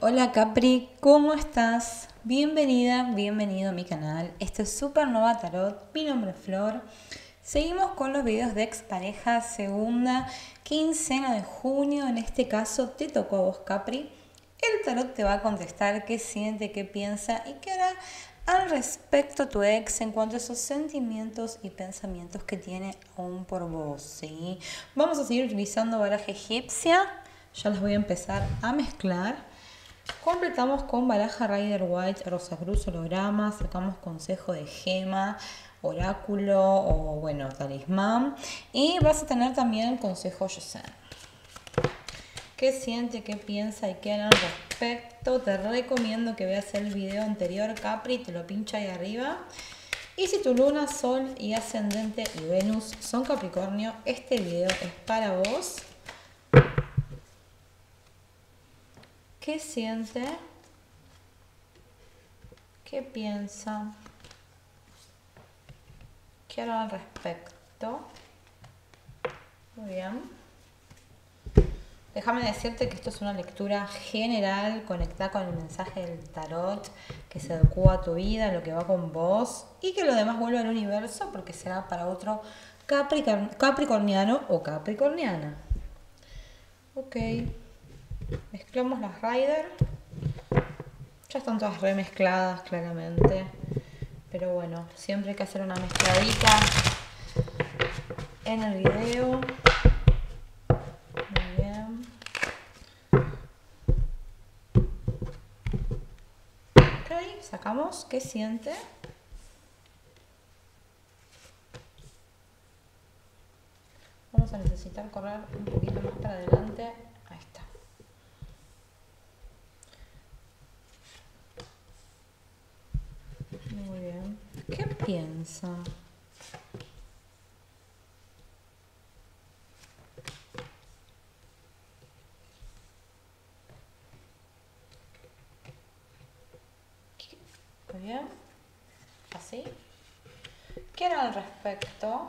Hola Capri, ¿cómo estás? Bienvenida, bienvenido a mi canal. Este es Supernova Tarot, mi nombre es Flor. Seguimos con los videos de expareja, segunda quincena de junio. En este caso te tocó a vos, Capri. El tarot te va a contestar qué siente, qué piensa y qué hará al respecto a tu ex en cuanto a esos sentimientos y pensamientos que tiene aún por vos, ¿sí? Vamos a seguir utilizando baraja egipcia. Ya las voy a empezar a mezclar. Completamos con baraja Rider White, Rosa Cruz, holograma, sacamos consejo de gema, oráculo o bueno, talismán. Y vas a tener también consejo Yosen. ¿Qué siente, qué piensa y qué hará al respecto? Te recomiendo que veas el video anterior, Capri, te lo pincha ahí arriba. Y si tu luna, sol y ascendente y Venus son Capricornio, este video es para vos. ¿Qué siente? ¿Qué piensa? ¿Qué hará al respecto? Muy bien. Déjame decirte que esto es una lectura general, conectada con el mensaje del tarot, que se adecua a tu vida, lo que va con vos, y que lo demás vuelve al universo porque será para otro capricorniano o capricorniana. Ok. Mezclamos las Rider. Ya están todas remezcladas claramente. Pero bueno, siempre hay que hacer una mezcladita en el video. Muy bien. Ok, sacamos. ¿Qué siente? Vamos a necesitar correr un poquito más para adelante. Ahí está. Muy bien. ¿Qué piensa? Muy bien. Así. ¿Qué era al respecto?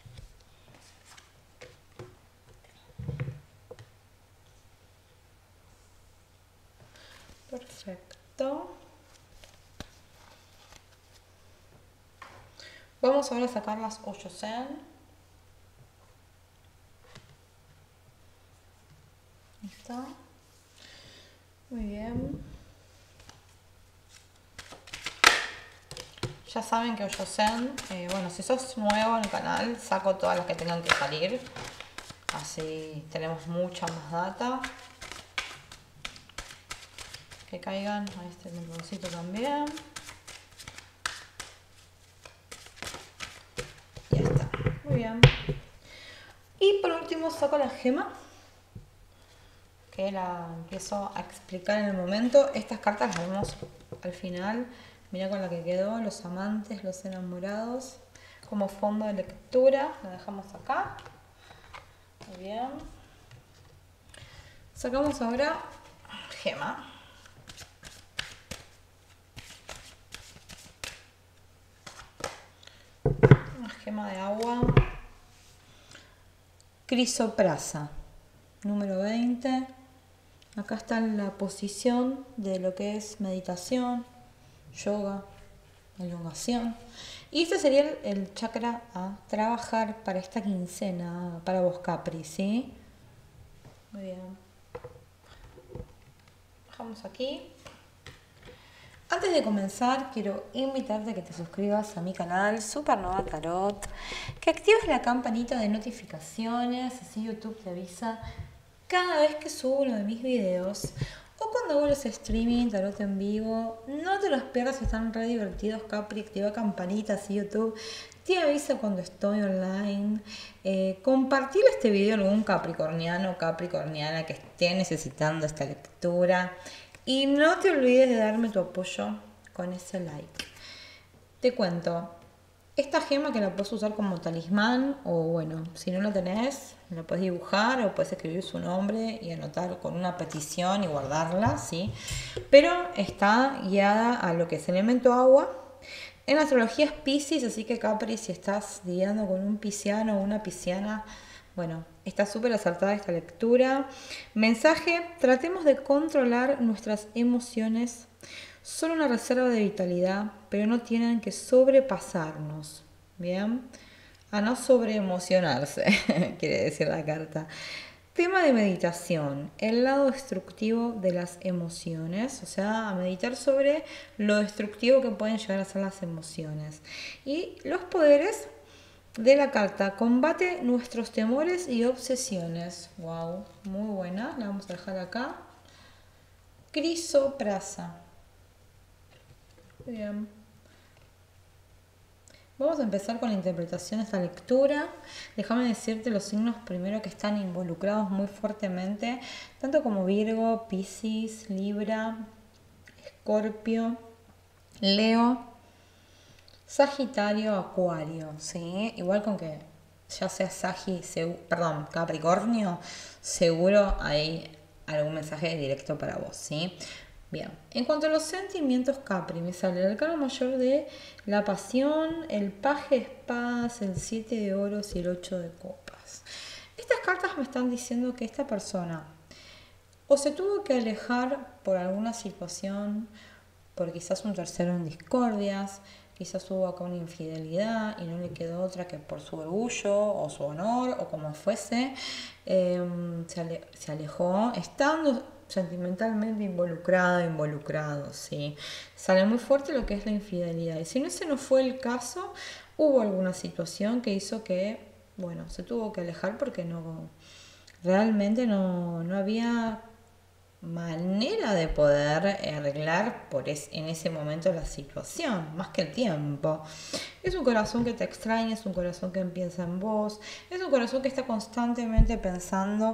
Perfecto. Vamos ahora a sacar las Oyosen. Ahí está. Muy bien. Ya saben que Oyosen, bueno, si sos nuevo en el canal, saco todas las que tengan que salir. Así tenemos mucha más data. Que caigan a este membrocito también. Ya está. Muy bien. Y por último saco la gema, que la empiezo a explicar en el momento. Estas cartas las vemos al final. Mira con la que quedó, los amantes, los enamorados, como fondo de lectura. La dejamos acá. Muy bien. Sacamos ahora gema. Una gema de agua. Crisoprasa, número 20. Acá está la posición de lo que es meditación, yoga, elongación. Y este sería el chakra a trabajar para esta quincena, para vos, Capri, ¿sí? Muy bien. Bajamos aquí. Antes de comenzar, quiero invitarte a que te suscribas a mi canal Supernova Tarot, que actives la campanita de notificaciones, así YouTube te avisa cada vez que subo uno de mis videos o cuando hago los streaming, tarot en vivo. No te los pierdas, están re divertidos, Capri. Activa campanitas y YouTube te avisa cuando estoy online. Compartir este video a algún capricorniano o capricorniana que esté necesitando esta lectura. Y no te olvides de darme tu apoyo con ese like. Te cuento. Esta gema que la puedes usar como talismán o bueno, si no la tenés, la puedes dibujar o puedes escribir su nombre y anotar con una petición y guardarla, ¿sí? Pero está guiada a lo que es elemento agua. En la astrología es Piscis, así que Capri, si estás lidiando con un pisciano o una pisciana, bueno, está súper acertada esta lectura. Mensaje, tratemos de controlar nuestras emociones. Son una reserva de vitalidad, pero no tienen que sobrepasarnos. Bien, a no sobreemocionarse, quiere decir la carta. Tema de meditación, el lado destructivo de las emociones, o sea, a meditar sobre lo destructivo que pueden llegar a ser las emociones. Y los poderes de la carta, combate nuestros temores y obsesiones. Wow, muy buena, la vamos a dejar acá. Crisoprasa. Bien. Vamos a empezar con la interpretación de esta lectura. Déjame decirte los signos primero que están involucrados muy fuertemente, tanto como Virgo, Piscis, Libra, Escorpio, Leo, Sagitario, Acuario, ¿sí? Igual con que ya sea Capricornio, seguro hay algún mensaje directo para vos, ¿sí? Bien, en cuanto a los sentimientos, Capri, me sale el arcano mayor de la pasión, el paje de espadas, el 7 de oros y el 8 de copas. Estas cartas me están diciendo que esta persona o se tuvo que alejar por alguna situación, por quizás un tercero en discordias, quizás hubo acá una infidelidad y no le quedó otra que por su orgullo o su honor o como fuese, se alejó, estando sentimentalmente involucrado, ¿sí? Sale muy fuerte lo que es la infidelidad. Y si ese no fue el caso, hubo alguna situación que hizo que, bueno, se tuvo que alejar porque realmente no había manera de poder arreglar en ese momento la situación, más que el tiempo. Es un corazón que te extraña, es un corazón que piensa en vos, es un corazón que está constantemente pensando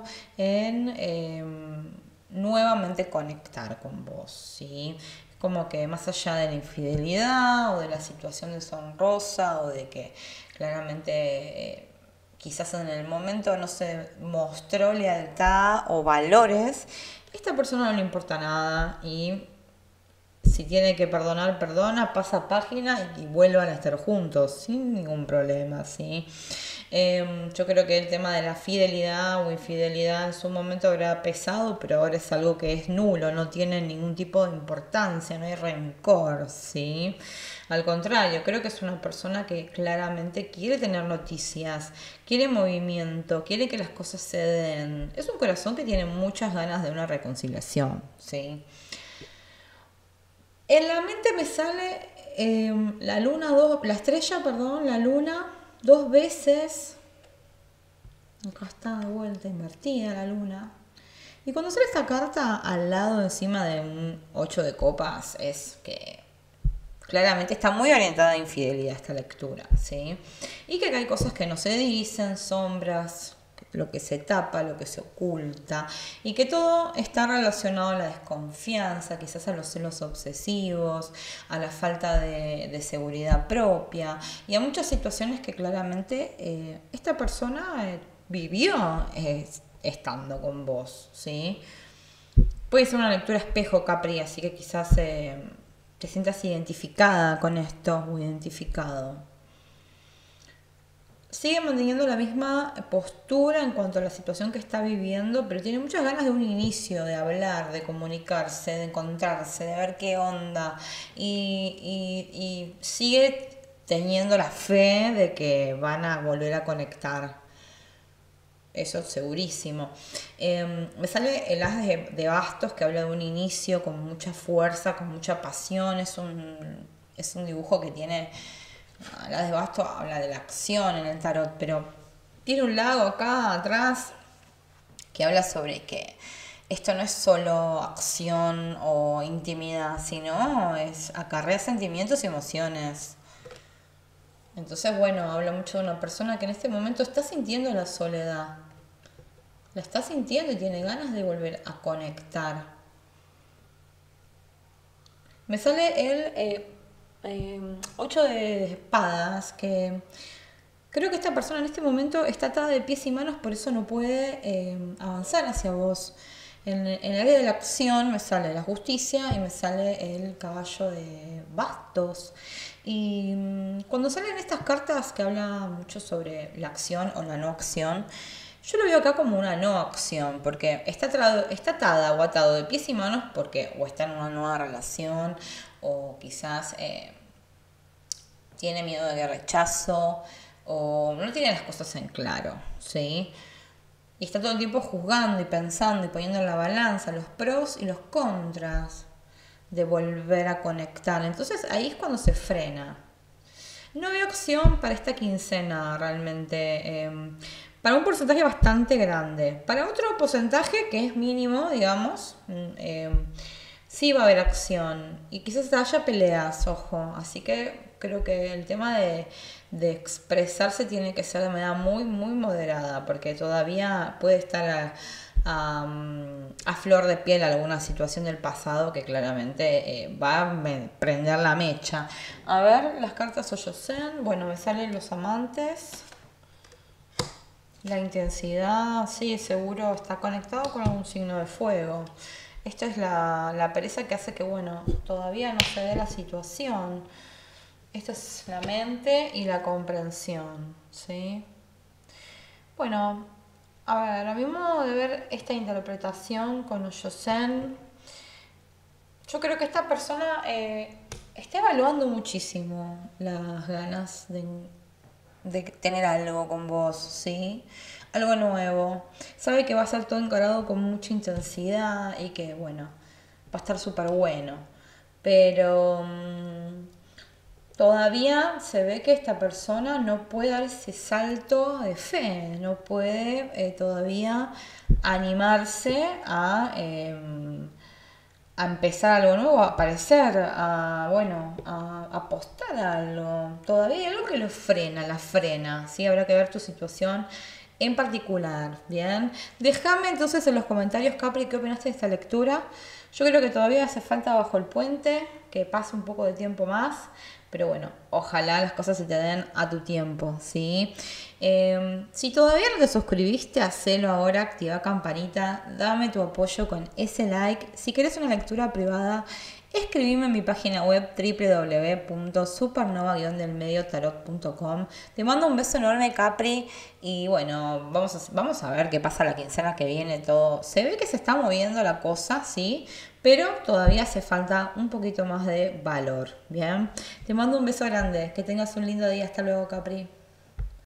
en nuevamente conectar con vos, ¿sí? Como que más allá de la infidelidad o de la situación deshonrosa o de que claramente quizás en el momento no se mostró lealtad o valores, a esta persona no le importa nada y si tiene que perdonar, perdona, pasa página y vuelvan a estar juntos sin ningún problema, ¿sí? Yo creo que el tema de la fidelidad o infidelidad en su momento habrá pesado, pero ahora es algo que es nulo, no tiene ningún tipo de importancia, no hay rencor, ¿sí? Al contrario, creo que es una persona que claramente quiere tener noticias, quiere movimiento, quiere que las cosas se den. Es un corazón que tiene muchas ganas de una reconciliación, ¿sí? En la mente me sale la estrella, la luna, 2 veces. Acá está de vuelta, invertida la luna. Y cuando sale esta carta al lado encima de un 8 de copas, es que claramente está muy orientada a infidelidad esta lectura, ¿sí? Y que acá hay cosas que no se dicen, sombras, lo que se tapa, lo que se oculta, y que todo está relacionado a la desconfianza, quizás a los celos obsesivos, a la falta de seguridad propia, y a muchas situaciones que claramente esta persona vivió estando con vos, ¿sí? Puede ser una lectura espejo, Capri, así que quizás te sientas identificada con esto o identificado. Sigue manteniendo la misma postura en cuanto a la situación que está viviendo, pero tiene muchas ganas de un inicio, de hablar, de comunicarse, de encontrarse, de ver qué onda. Y sigue teniendo la fe de que van a volver a conectar. Eso segurísimo. Me sale el as de bastos que habla de un inicio con mucha fuerza, con mucha pasión. Es un dibujo que tiene... La de Basto habla de la acción en el tarot, pero tiene un lago acá atrás que habla sobre que esto no es solo acción o intimidad, sino acarrea sentimientos y emociones. Entonces, bueno, habla mucho de una persona que en este momento está sintiendo la soledad. La está sintiendo y tiene ganas de volver a conectar. Me sale el 8 de espadas, que creo que esta persona en este momento está atada de pies y manos, por eso no puede avanzar hacia vos. En el área de la acción me sale la justicia y me sale el caballo de bastos. Y cuando salen estas cartas que hablan mucho sobre la acción o la no acción, Yo lo veo acá como una no acción, porque está atada o atado de pies y manos porque o está en una nueva relación o quizás tiene miedo de rechazo o no tiene las cosas en claro, ¿sí? Y está todo el tiempo juzgando y pensando y poniendo en la balanza los pros y los contras de volver a conectar. Entonces ahí es cuando se frena. No veo acción para esta quincena realmente. Para un porcentaje bastante grande. Para otro porcentaje que es mínimo, digamos, sí va a haber acción. Y quizás haya peleas, ojo. Así que creo que el tema de expresarse tiene que ser de manera muy, muy moderada. Porque todavía puede estar a flor de piel alguna situación del pasado que claramente va a prender la mecha. A ver, las cartas Oyosen. Bueno, me salen los amantes. La intensidad, sí, seguro está conectado con algún signo de fuego. Esto es la pereza que hace que, bueno, todavía no se dé la situación. Esto es la mente y la comprensión, ¿sí? Bueno, a ver, a mi modo de ver esta interpretación con Oyosen, yo creo que esta persona está evaluando muchísimo las ganas de tener algo con vos, ¿sí? Algo nuevo. Sabe que va a ser todo encarado con mucha intensidad y que, bueno, va a estar súper bueno. Pero todavía se ve que esta persona no puede dar ese salto de fe, no puede todavía animarse a empezar algo nuevo, a aparecer, a apostar a algo. Todavía hay algo que lo frena, la frena, ¿sí? Habrá que ver tu situación en particular, ¿bien? Déjame entonces en los comentarios, Capri, qué opinaste de esta lectura. Yo creo que todavía hace falta bajo el puente, que pase un poco de tiempo más, pero bueno, ojalá las cosas se te den a tu tiempo, ¿sí? Si todavía no te suscribiste, hacelo ahora, activa campanita, dame tu apoyo con ese like. Si querés una lectura privada, escribime en mi página web www.supernova-delmediotarot.com. Te mando un beso enorme, Capri, y bueno, vamos a ver qué pasa la quincena que viene. Todo se ve que se está moviendo la cosa, ¿sí? Pero todavía hace falta un poquito más de valor, ¿bien? Te mando un beso grande, que tengas un lindo día. Hasta luego, Capri.